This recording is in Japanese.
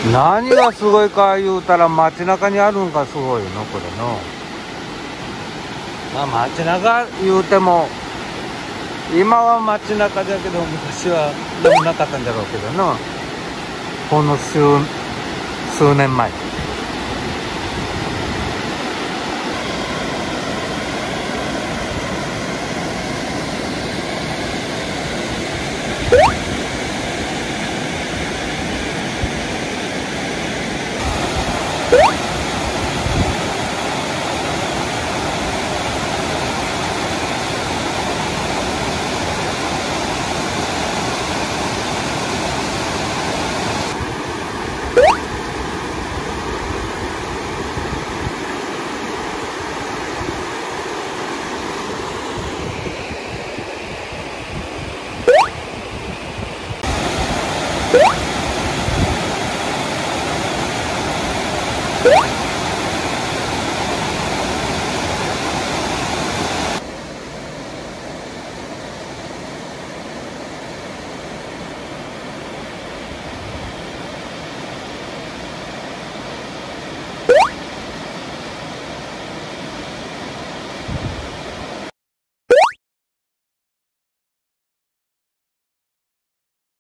何がすごいか言うたら街中にあるんがすごいのこれの。まあ街中言うても今は街中だけど昔はでもなかったんだろうけどな。この数年前。